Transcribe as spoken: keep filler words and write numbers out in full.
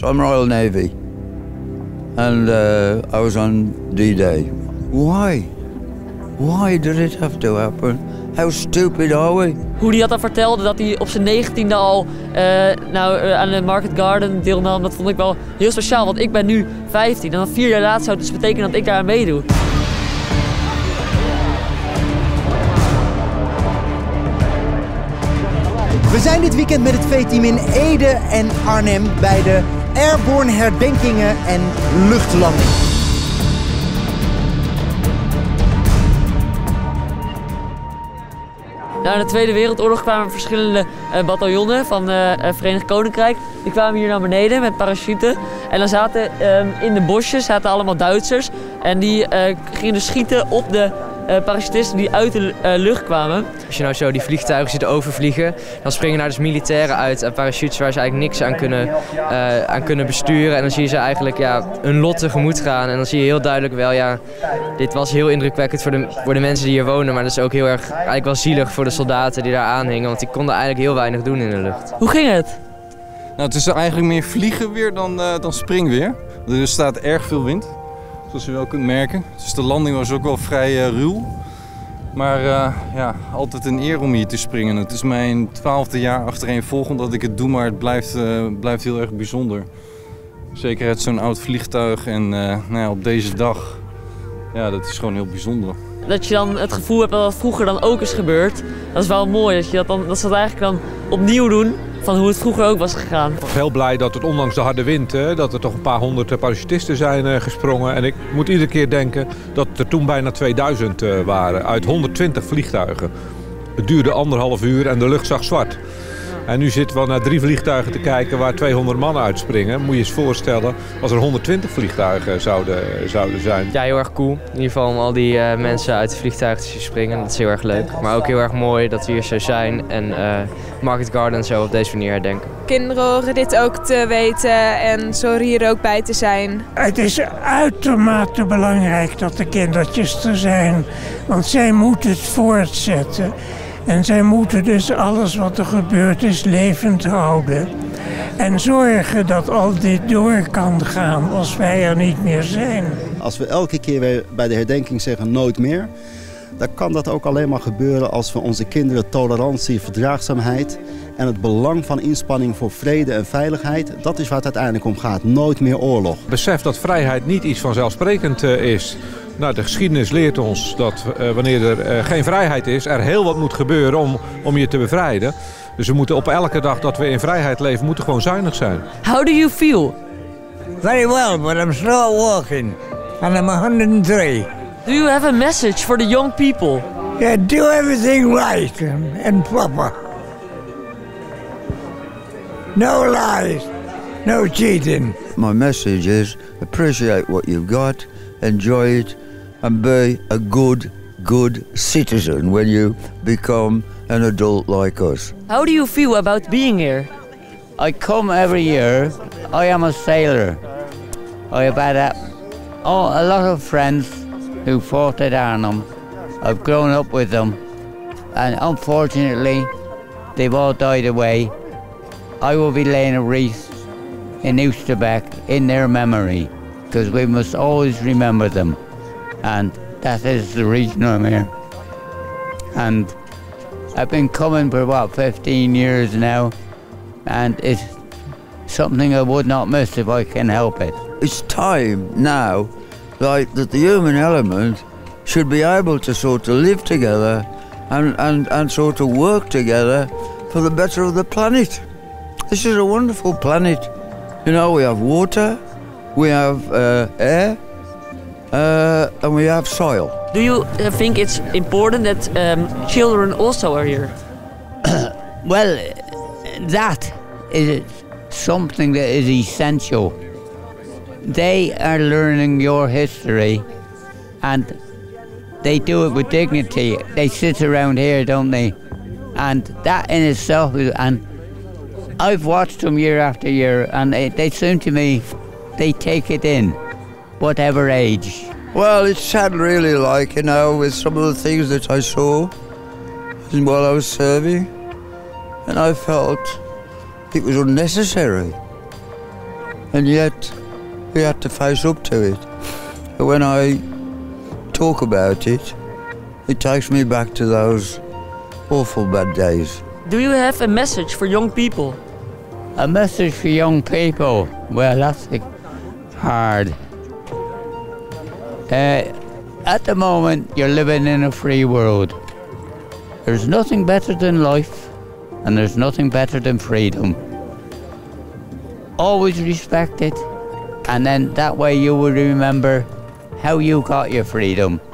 So I'm Royal Navy. And uh, I was on D-Day. Why? Why did it have to happen? How stupid are we? Hoe hij dat dan vertelde dat hij op zijn negentiende al uh, nou, uh, aan de Market Garden deelnam, dat vond ik wel heel speciaal. Want ik ben nu vijftien en dan vier jaar later zou het dus betekenen dat ik daar aan meedoe. We zijn dit weekend met het V-team in Ede en Arnhem bij de Airborne herdenkingen en luchtlanding. Nou, in de Tweede Wereldoorlog kwamen verschillende uh, bataljonnen van het uh, Verenigd Koninkrijk. Die kwamen hier naar beneden met parachuten. En dan zaten um, in de bosjes zaten allemaal Duitsers. En die uh, gingen dus schieten op de uh, parachutisten die uit de uh, lucht kwamen. Als je nou zo die vliegtuigen ziet overvliegen, dan springen daar dus militairen uit en parachutes waar ze eigenlijk niks aan kunnen, uh, aan kunnen besturen. En dan zie je ze eigenlijk ja, hun lot tegemoet gaan. En dan zie je heel duidelijk wel, ja, dit was heel indrukwekkend voor de, voor de mensen die hier wonen. Maar dat is ook heel erg eigenlijk wel zielig voor de soldaten die daar aanhingen. Want die konden eigenlijk heel weinig doen in de lucht. Hoe ging het? Nou, het is eigenlijk meer vliegen weer dan, uh, dan springweer. Er staat erg veel wind, zoals je wel kunt merken. Dus de landing was ook wel vrij uh, ruw. Maar uh, ja, altijd een eer om hier te springen. Het is mijn twaalfde jaar achtereenvolgend dat ik het doe, maar het blijft, uh, blijft heel erg bijzonder. Zeker uit zo'n oud vliegtuig en uh, nou ja, op deze dag, ja, dat is gewoon heel bijzonder. Dat je dan het gevoel hebt dat dat vroeger dan ook is gebeurd, dat is wel mooi. Dat, je dat, dan, dat ze dat eigenlijk dan opnieuw doen van hoe het vroeger ook was gegaan. Ik ben heel blij dat het ondanks de harde wind, hè, dat er toch een paar honderd parachutisten zijn uh, gesprongen. En ik moet iedere keer denken dat er toen bijna tweeduizend uh, waren uit honderdtwintig vliegtuigen. Het duurde anderhalf uur en de lucht zag zwart. En nu zitten we naar drie vliegtuigen te kijken waar tweehonderd man uitspringen. Moet je eens voorstellen als er honderdtwintig vliegtuigen zouden, zouden zijn. Ja, heel erg cool. In ieder geval om al die uh, mensen uit de vliegtuigen te zien springen. Dat is heel erg leuk. Maar ook heel erg mooi dat we hier zo zijn en uh, Market Garden zo op deze manier herdenken. Kinderen horen dit ook te weten en zo hier ook bij te zijn. Het is uitermate belangrijk dat de kindertjes er zijn, want zij moeten het voortzetten. En zij moeten dus alles wat er gebeurd is levend houden. En zorgen dat al dit door kan gaan als wij er niet meer zijn. Als we elke keer weer bij de herdenking zeggen nooit meer, dan kan dat ook alleen maar gebeuren als we onze kinderen tolerantie, verdraagzaamheid en het belang van inspanning voor vrede en veiligheid, dat is waar het uiteindelijk om gaat. Nooit meer oorlog. Besef dat vrijheid niet iets vanzelfsprekend is. Nou, de geschiedenis leert ons dat uh, wanneer er uh, geen vrijheid is, er heel wat moet gebeuren om, om je te bevrijden. Dus we moeten op elke dag dat we in vrijheid leven, moeten gewoon zuinig zijn. How do you feel? Very well, but I'm still walking. And I'm one hundred three. Do you have a message for the young people? Yeah, do everything right and proper. No lies, no cheating. My message is appreciate what you've got, enjoy it, and be a good, good citizen when you become an adult like us. How do you feel about being here? I come every year. I am a sailor. I have had a, oh, a lot of friends who fought at Arnhem. I've grown up with them, and unfortunately, they've all died away. I will be laying a wreath in Oosterbeek in their memory, because we must always remember them, and that is the reason I'm here. And I've been coming for about fifteen years now, and it's something I would not miss if I can help it. It's time now, like that the human element should be able to sort of live together and, and, and sort of work together for the better of the planet. This is a wonderful planet. You know, we have water, we have uh, air, uh, and we have soil. Do you uh, think it's important that um, children also are here? Well, that is something that is essential. They are learning your history, and they do it with dignity. They sit around here, don't they? And that in itself is, and I've watched them year after year, and they, they seem to me, they take it in, whatever age. Well, it's sad really, like, you know, with some of the things that I saw while I was serving, and I felt it was unnecessary. and yet we had to face up to it. When I talk about it, it takes me back to those awful bad days. Do you have a message for young people? A message for young people? Well, that's hard. Uh, at the moment, you're living in a free world. There's nothing better than life, and there's nothing better than freedom. Always respect it, and then that way you will remember how you got your freedom.